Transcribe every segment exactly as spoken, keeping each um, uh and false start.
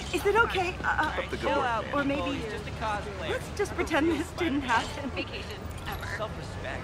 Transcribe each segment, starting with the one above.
Is it okay? Uh, Right, chill or, out, or people. maybe He's just a cosplayer. let's just pretend this didn't happen. Vacation ever. Self-respect.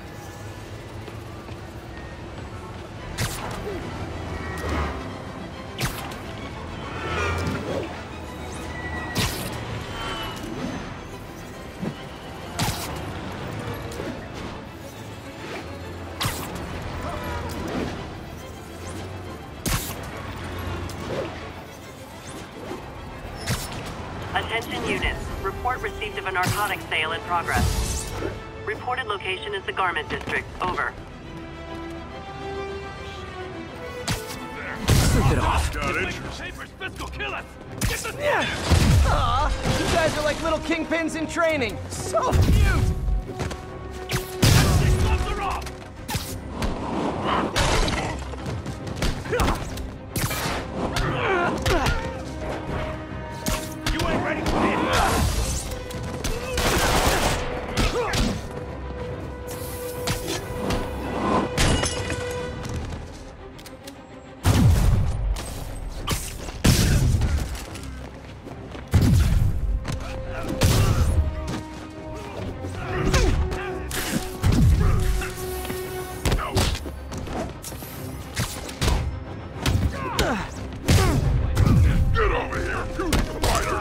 Attention units. Report received of a narcotics sale in progress. Reported location is the Garment District. Over. Sleep it off. Got it. Papers, Fiscal, kill us! Get the yeah. Aw, you guys are like little kingpins in training. So cute! These gloves are off! You ain't ready for this! Get over here, you spider!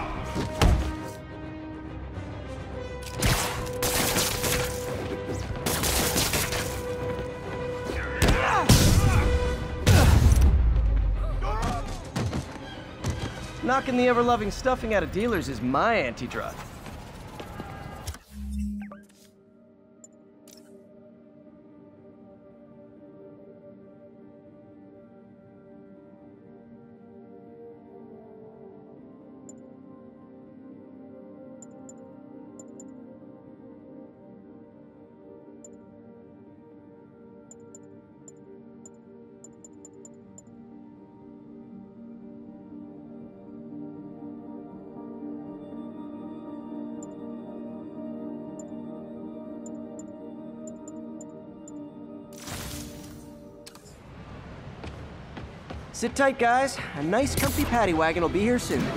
Knocking the ever-loving stuffing out of dealers is my anti-drug. Sit tight, guys. A nice, comfy paddy wagon will be here soon.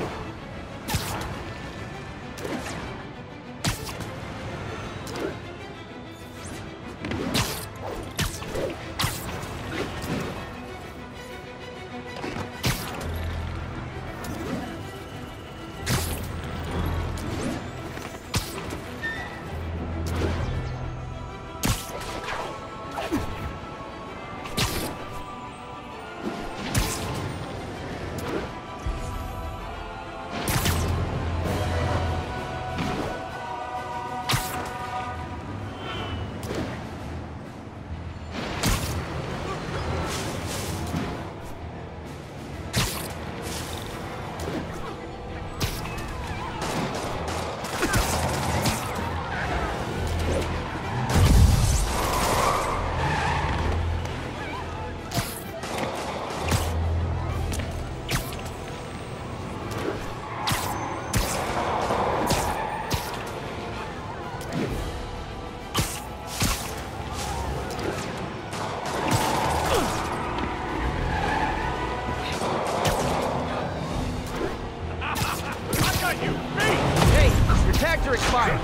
Tactor expired.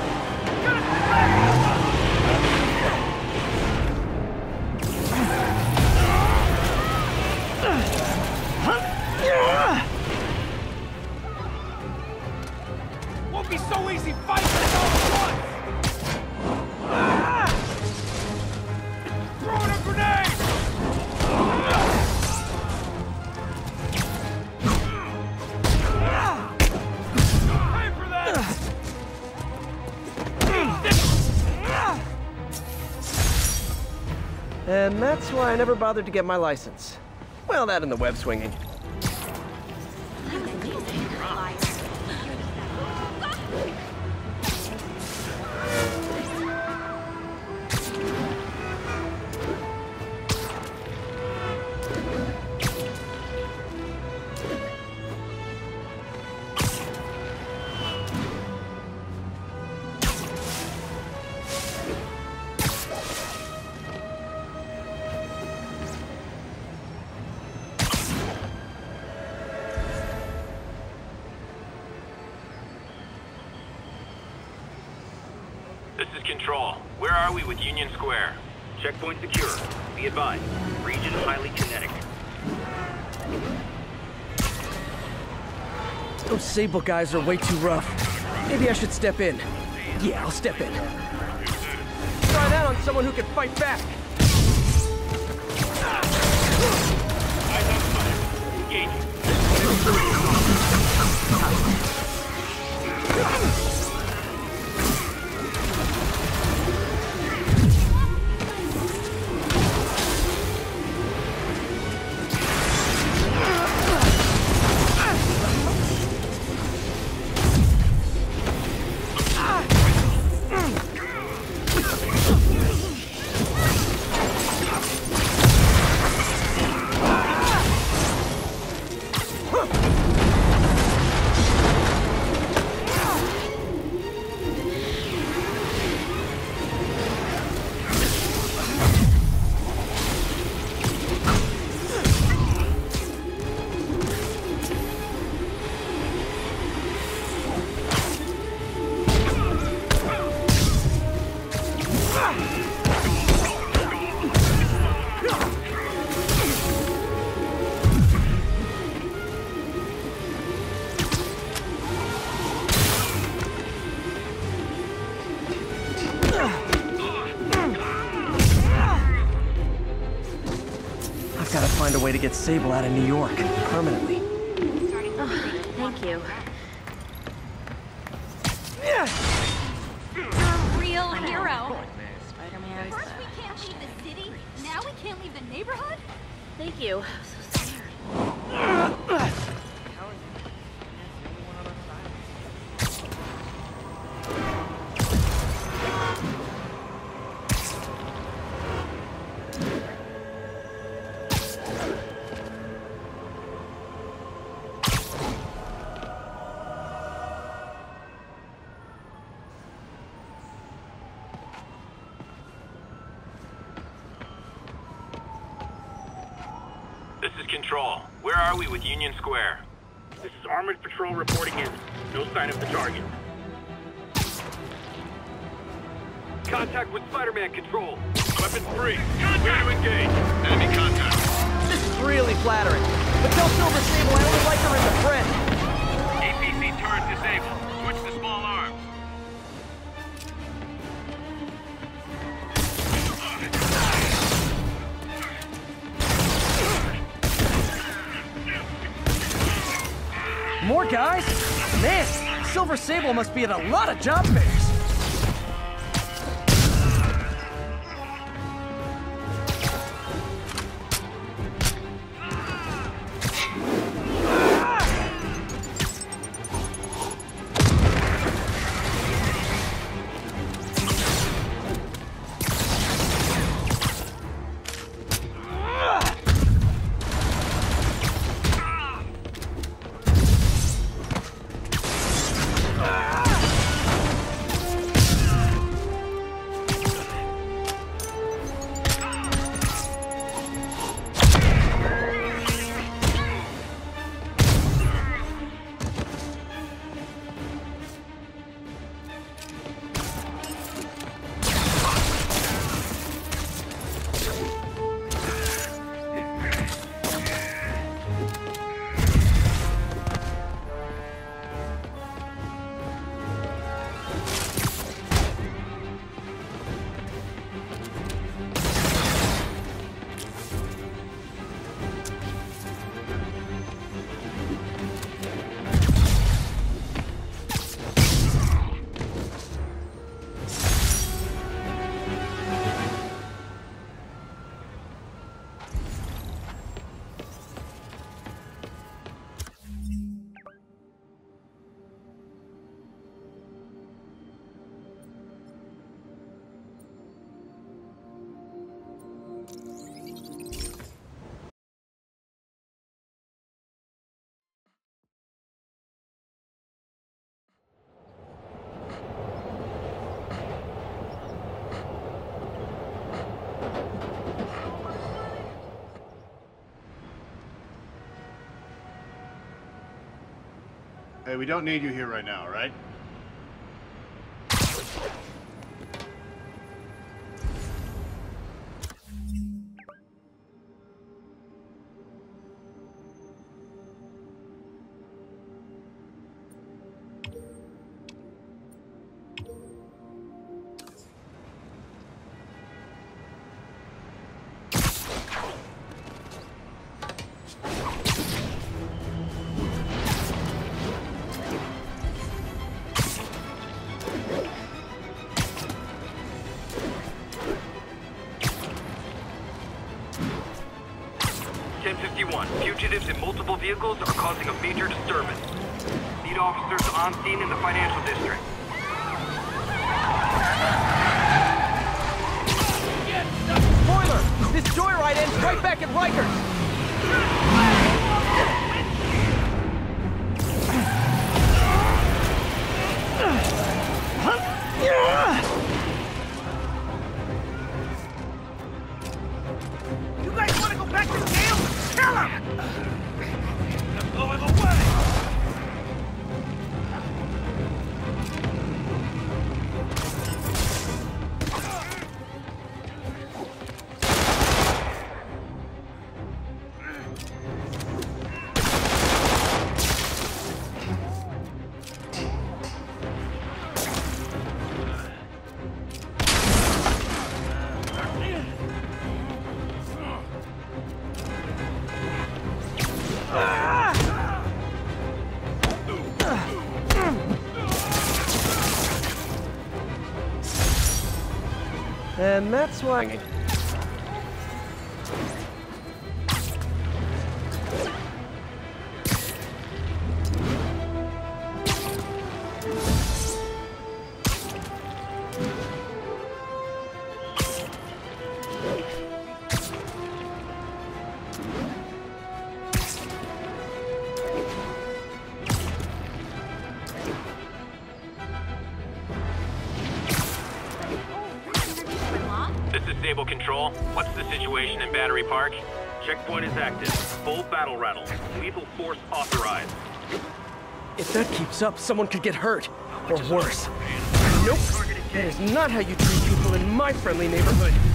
Won't be so easy fighting this all at once. Ah! Throwing a grenade. And that's why I never bothered to get my license. Well, that and the web swinging. This is Control. Where are we with Union Square? Checkpoint secure. Be advised. Region highly kinetic. Those Sable guys are way too rough. Maybe I should step in. Yeah, I'll step in. Try that on someone who can fight back. Eyes on fire. Engaging. Gotta find a way to get Sable out of New York, permanently. Oh, thank you. You're a real hero. Spider-Man. First we can't leave the city, now we can't leave the neighborhood? Thank you. I'm so scared. This is Control. Where are we with Union Square? This is Armored Patrol reporting in. No sign of the target. Contact with Spider-Man Control. Weapons free. Clear to engage. Enemy contact. This is really flattering. But tell Silver Sable I only like her as a friend. A P C turret disabled. Switch to small arms. More guys? Man, Silver Sable must be at a lot of job fairs. Hey, we don't need you here right now, right? Fugitives in multiple vehicles are causing a major disturbance. Need officers on scene in the financial district. Spoiler! This joyride ends right back at Rikers! You guys want to go back to jail? Kill him! They're blowing away! And that's why... Stable Control, what's the situation in Battery Park? Checkpoint is active. Full battle rattle. Lethal force authorized. If that keeps up, someone could get hurt. Or worse. Nope. That is not how you treat people in my friendly neighborhood.